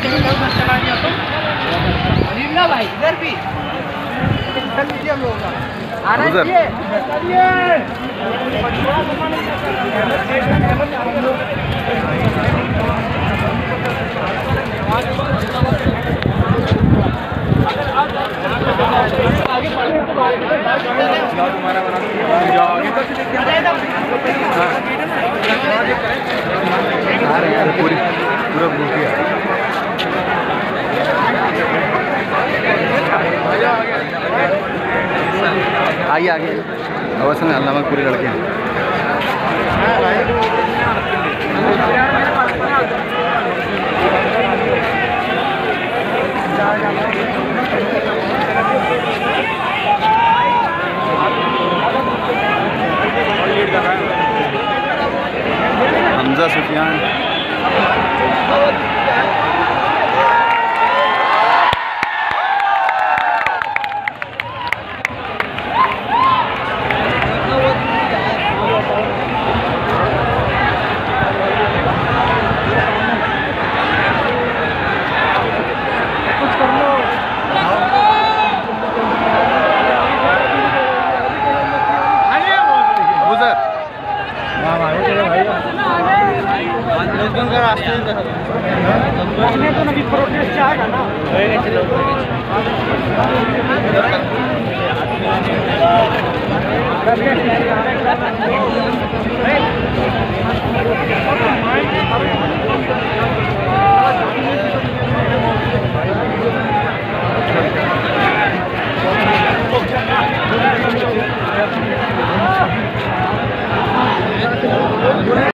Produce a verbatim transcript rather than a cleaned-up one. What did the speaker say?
भाई इधर भी पूरी पूरा ग्रुप ही आइए आगे अवश्य में अल्लाह पूरे लड़के हैं। हमजा सुफियान तो नबी प्रोटेस्ट चाहेगा ना